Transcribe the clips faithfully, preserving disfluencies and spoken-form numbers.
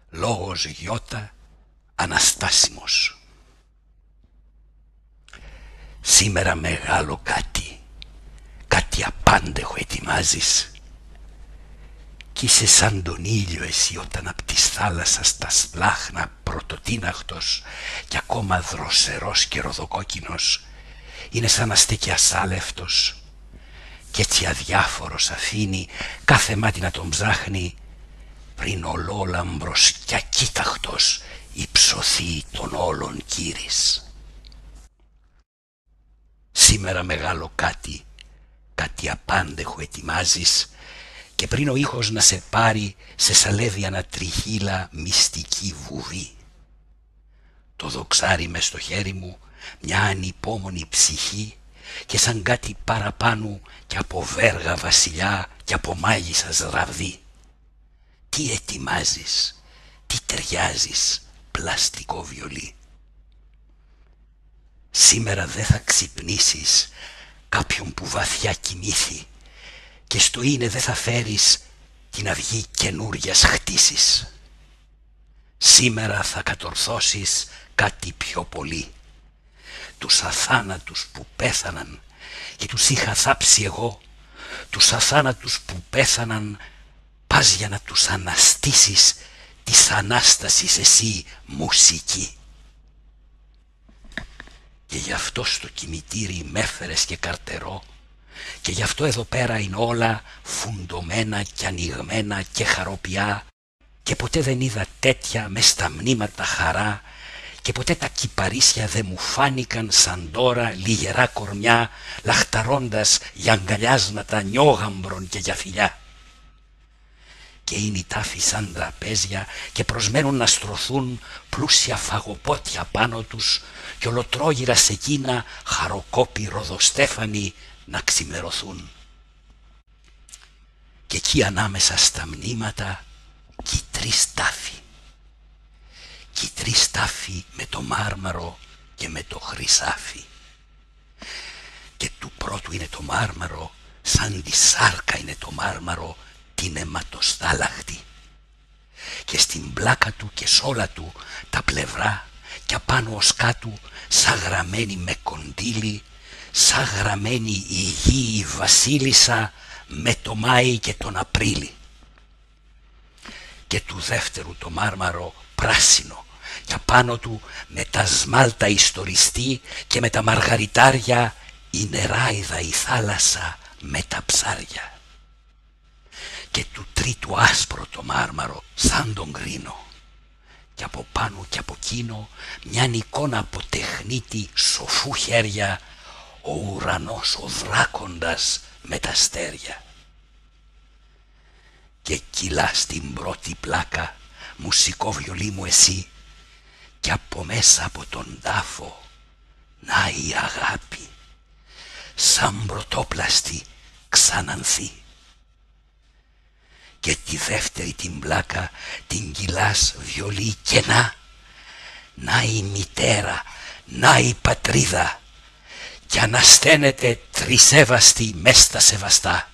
Λόγος Γιώτα, αναστάσιμος. Σήμερα μεγάλο κάτι, κάτι απάντεχο ετοιμάζεις. Κι είσαι σαν τον ήλιο εσύ όταν απ' της θάλασσας τα σπλάχνα πρωτοτίναχτος κι ακόμα δροσερός και ροδοκόκκινος είναι σαν να στέκει ασάλευτος κι έτσι αδιάφορος αφήνει κάθε μάτι να τον ψάχνει πριν ολόλαμπρος κι ακοίταχτος υψωθεί των όλων Κύρις. Σήμερα μεγάλο κάτι, κάτι απάντεχο ετοιμάζεις και πριν ο ήχος να σε πάρει σε σαλεύει ανατριχύλα μυστική βουβή. Το δοξάρι μες στο χέρι μου μια ανυπόμονη ψυχή και σαν κάτι παραπάνω κι από βέργα βασιλιά κι από μάγισσας ραβδί. Τι ετοιμάζεις, τι ταιριάζεις, πλαστικό βιολί. Σήμερα δεν θα ξυπνήσεις κάποιον που βαθιά κοιμήθη και στο είναι δεν θα φέρεις την αυγή καινούριας χτίσεις. Σήμερα θα κατορθώσεις κάτι πιο πολύ. Τους αθάνατους που πέθαναν και τους είχα θάψει εγώ, τους αθάνατους που πέθαναν πας για να τους αναστήσεις της Ανάστασης εσύ μουσική. Και γι' αυτό στο κημητήρι μ' έφερες και καρτερό και γι' αυτό εδώ πέρα είναι όλα φουντωμένα και ανοιγμένα και χαροπιά και ποτέ δεν είδα τέτοια μες στα μνήματα χαρά και ποτέ τα κυπαρίσια δεν μου φάνηκαν σαν τώρα λιγερά κορμιά λαχταρώντας για αγκαλιάσματα νιόγαμπρων και για φιλιά. Και είναι οι τάφοι σαν τραπέζια και προσμένουν να στρωθούν πλούσια φαγοπότια πάνω τους κι ολοτρόγυρα σε εκείνα χαροκόποι ροδοστέφανοι να ξημερωθούν. Και εκεί ανάμεσα στα μνήματα κι οι τρεις τάφοι. Κι οι τρεις τάφοι με το μάρμαρο και με το χρυσάφι. Και του πρώτου είναι το μάρμαρο σαν τη σάρκα είναι το μάρμαρο την αιματοστάλαχτη. Και στην πλάκα του και σ' όλα του τα πλευρά κι απάνω ως κάτω σαν γραμμένη με κοντήλι, σαν γραμμένη η γη η βασίλισσα με το Μάη και τον Απρίλη. Και του δεύτερου το μάρμαρο πράσινο και απάνω του με τα σμάλτα ιστοριστή και με τα μαργαριτάρια η νεράιδα η θάλασσα με τα ψάρια. Και του τρίτου άσπρο το μάρμαρο σαν τον κρίνο και από πάνω και από κείνο μιαν εικόνα από τεχνίτη σοφού χέρια ο ουρανός ο δράκοντας με τα αστέρια. Και κυλά στην πρώτη πλάκα μουσικό βιολί μου εσύ και από μέσα από τον τάφο να η αγάπη σαν πρωτόπλαστη ξανανθεί. Και τη δεύτερη την πλάκα την κυλάς βιολί και να, να η μητέρα, να η πατρίδα κι ανασταίνεται τρισέβαστη μες στα σεβαστά.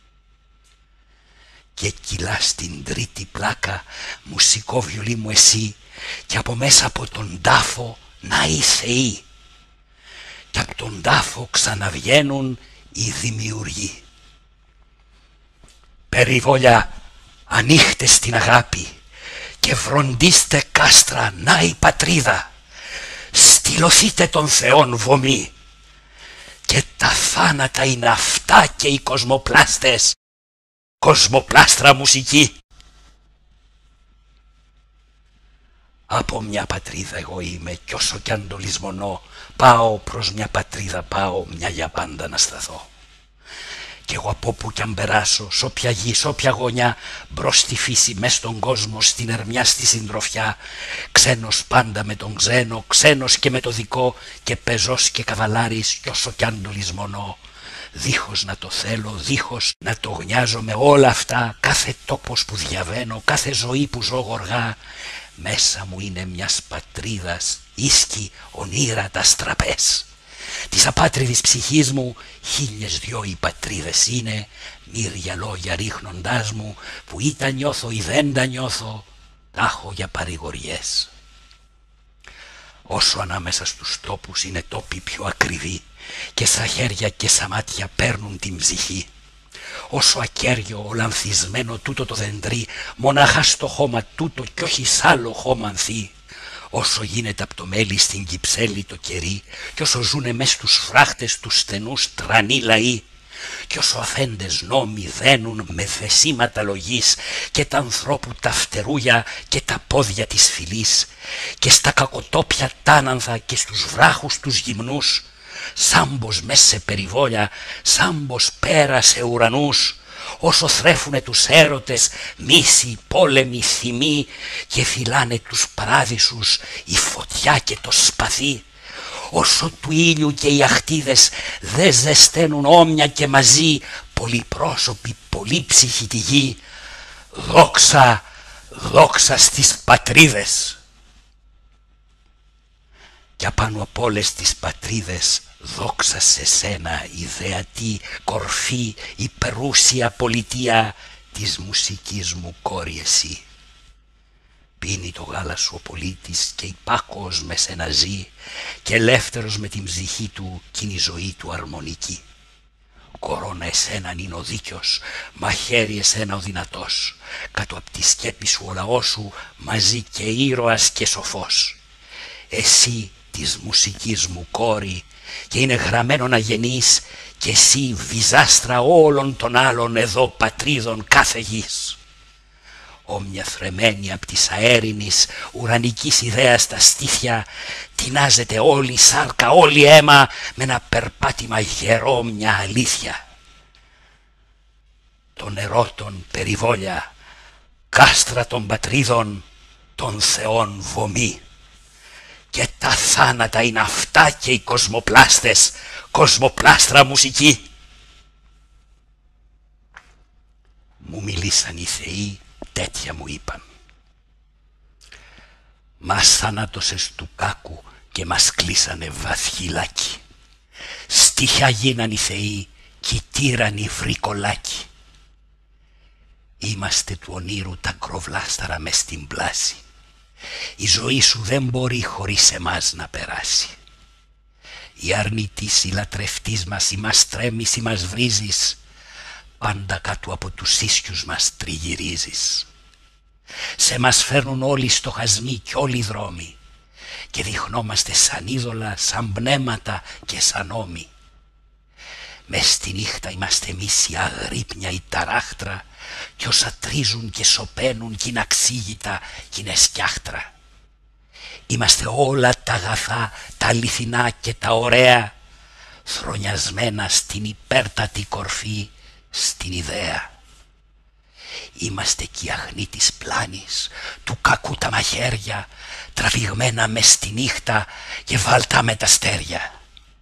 Και κυλάς την τρίτη πλάκα μουσικό βιολί μου εσύ και από μέσα από τον τάφο να οι θεοί και από τον τάφο ξαναβγαίνουν οι δημιουργοί. Περιβόλια ανοίχτε στην αγάπη και φροντίστε κάστρα να η πατρίδα, στυλωθείτε των θεών βωμή και τα θάνατα είναι αυτά και οι κοσμοπλάστες, κοσμοπλάστρα μουσική. Από μια πατρίδα εγώ είμαι κι όσο κι αν το λησμονώ πάω προς μια πατρίδα πάω μια για πάντα να σταθώ. Κι εγώ από όπου κι αν περάσω, σ' όποια γη, σ' όποια γωνιά, μπρος στη φύση, μες στον κόσμο, στην ερμιά, στη συντροφιά, ξένος πάντα με τον ξένο, ξένος και με το δικό, και πεζός και καβαλάρης, κι όσο κι αν το λησμονώ, δίχως να το θέλω, δίχως να το γνιάζομαι όλα αυτά, κάθε τόπος που διαβαίνω, κάθε ζωή που ζω γοργά, μέσα μου είναι μιας πατρίδας, ίσκι ονείρα τα στραπές. Της απάτριδης ψυχής μου χίλιες δυο οι πατρίδες είναι, μύρια λόγια ρίχνοντάς μου, που ή τα νιώθω ή δεν τα νιώθω, τάχω για παρηγοριές. Όσο ανάμεσα στους τόπους είναι τόποι πιο ακριβοί και στα χέρια και στα μάτια παίρνουν την ψυχή, όσο ακέραιο ολανθισμένο τούτο το δεντρί μονάχα στο χώμα τούτο κι όχι σ' άλλο χώμα ανθεί, όσο γίνεται απ' το μέλι στην Κυψέλη το κερί κι όσο ζουνε μες στους φράχτες τους στενούς τρανοί λαοί, κι όσο αφέντες νόμοι δένουν με θεσίματα λογής και τα ανθρώπου τα φτερούια και τα πόδια της φυλής και στα κακοτόπια τάνανθα και στους βράχους τους γυμνούς, σάμπος μες σε περιβόλια, σάμπος πέρα σε ουρανούς, όσο θρέφουνε τους έρωτες μίση, πόλεμοι, θυμοί και φυλάνε τους παράδεισους η φωτιά και το σπαθί, όσο του ήλιου και οι αχτίδες δε ζεσταίνουν όμοια και μαζί πολυπρόσωποι, πολύψυχοι τη γη, δόξα, δόξα στις πατρίδες. Κι απάνω απ' όλες τις πατρίδες δόξα σε σένα, ιδεατή κορφή, υπερούσια πολιτεία της μουσικής μου κόρη εσύ. Πίνει το γάλα σου ο πολίτης και υπάκοος με σένα ζει και ελεύθερος με την ψυχή του κι είναι η ζωή του αρμονική. Κορώνα εσέναν είναι ο δίκαιος, μαχαίρι εσένα ο δυνατός, κάτω απ' τη σκέπη σου ο λαός σου μαζί και ήρωας και σοφός. Εσύ της μουσικής μου κόρη και είναι γραμμένο να γεννείς και εσύ βυζάστρα όλων των άλλων εδώ πατρίδων κάθε γης. Όμοια θρεμένη απ' της αέρινης ουρανικής ιδέας τα στήθια τεινάζεται όλη σάρκα, όλη αίμα με ένα περπάτημα γερό μια αλήθεια. Των ερώτων περιβόλια, κάστρα των πατρίδων, των θεών βωμή. Και τα θάνατα είναι αυτά και οι κοσμοπλάστες, κοσμοπλάστρα μουσική. Μου μιλήσαν οι θεοί, τέτοια μου είπαν. Μας θανάτωσες του κάκου και μας κλείσανε βαθχιλάκι. Στίχια γίναν οι θεοί κι οι τύρανοι βρικολάκι. Είμαστε του ονείρου τα κροβλάσταρα μες στην πλάση. Η ζωή σου δεν μπορεί χωρίς εμάς να περάσει. Η αρνητής, η λατρευτής μας, η μας τρέμεις, η μας βρίζεις, πάντα κάτω από τους ίσιους μας τριγυρίζεις. Σε μας φέρνουν όλοι οι στοχασμοί κι όλοι οι δρόμοι και δειχνόμαστε σαν είδωλα, σαν πνεύματα και σαν ώμοι. Μες στη νύχτα είμαστε εμείς η αγρύπνια, η ταράχτρα κι όσα τρίζουν και σωπαίνουν κι είναι αξίγητα κι είναι σκιάχτρα. Είμαστε όλα τα αγαθά, τα αληθινά και τα ωραία, θρονιασμένα στην υπέρτατη κορφή, στην ιδέα. Είμαστε κι οι αχνοί της πλάνης, του κακού τα μαχαίρια, τραβηγμένα μες στη νύχτα και βάλτα με τα αστέρια.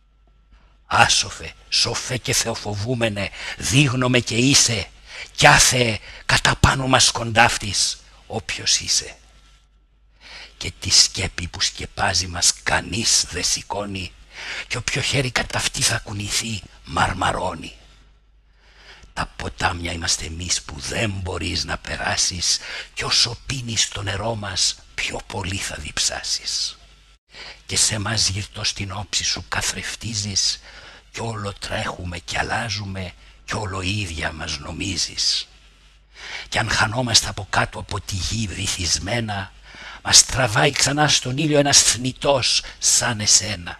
Άσοφε, σοφέ και θεοφοβούμενε, δίγνομε και είσαι, κι άθε κατά πάνω μας κοντάφτης, όποιος είσαι. Και τη σκέπη που σκεπάζει μας κανείς δε σηκώνει, κι όποιο χέρι κατά αυτή θα κουνηθεί μαρμαρώνει. Τα ποτάμια είμαστε εμείς που δεν μπορείς να περάσεις κι όσο πίνεις το νερό μας πιο πολύ θα διψάσεις. Και σε μας γυρτό στην όψη σου καθρεφτίζεις κι όλο τρέχουμε κι αλλάζουμε κι όλο ίδια μας νομίζεις. Κι αν χανόμαστε από κάτω από τη γη βυθισμένα, μας τραβάει ξανά στον ήλιο ένας θνητός σαν εσένα.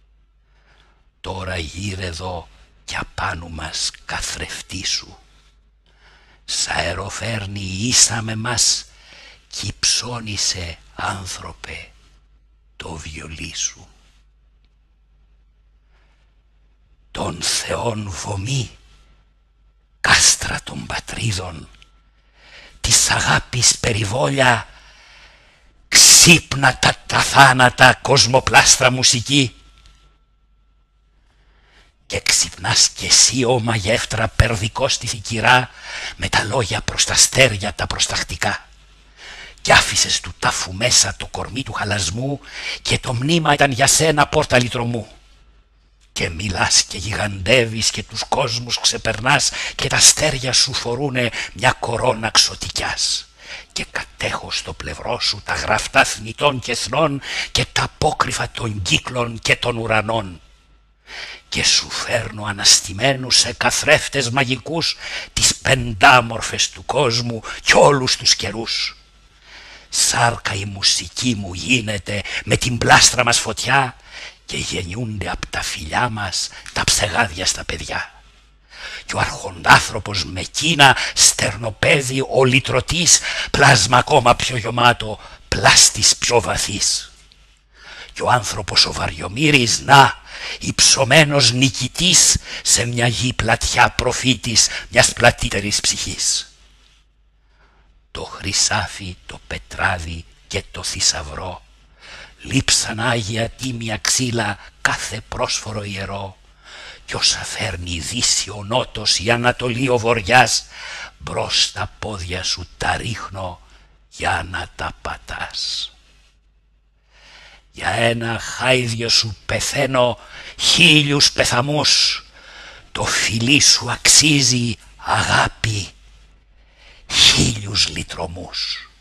Τώρα γύρε εδώ κι απάνω μας καθρεφτήσου. Σ' αεροφέρνει ίσα με μας κι υψώνησε άνθρωπε το βιολί σου. Των θεών βωμή, κάστρα των πατρίδων, της αγάπης περιβόλια, ξύπνα τα θάνατα κοσμοπλάστρα μουσική. Και ξυπνάς κι εσύ ο μαγεύτρα περδικός στη θικυρά με τα λόγια προς τα αστέρια τα προστακτικά. Κι άφησες του τάφου μέσα το κορμί του χαλασμού και το μνήμα ήταν για σένα πόρτα λυτρωμού. Και μιλάς και γιγαντεύεις και τους κόσμους ξεπερνάς και τα αστέρια σου φορούνε μια κορώνα ξωτικιάς. Και κατέχω στο πλευρό σου τα γραφτά θνητών και εθνών και τα απόκρυφα των κύκλων και των ουρανών. Και σου φέρνω αναστημένους σε καθρέφτες μαγικούς τις πεντάμορφες του κόσμου κι όλους τους καιρούς. Σάρκα η μουσική μου γίνεται με την πλάστρα μας φωτιά και γεννιούνται απ' τα φιλιά μας τα ψεγάδια στα παιδιά. Κι ο αρχοντάνθρωπος με κίνα στερνοπέδι ο λυτρωτής, πλάσμα ακόμα πιο γεμάτο, πλάστης πιο βαθύς. Κι ο άνθρωπος ο βαριομύρης, να, υψωμένος νικητής σε μια γη πλατιά προφήτης μιας πλατύτερης ψυχής. Το χρυσάφι, το πετράδι και το θησαυρό λείψαν άγια τίμια ξύλα κάθε πρόσφορο ιερό. Κι όσα φέρνει η Δύση ο Νότος, η Ανατολή ο Βορειάς, μπρος στα πόδια σου τα ρίχνω για να τα πατάς. Για ένα χάιδιο σου πεθαίνω χίλιους πεθαμούς, το φιλί σου αξίζει αγάπη χίλιους λυτρωμούς.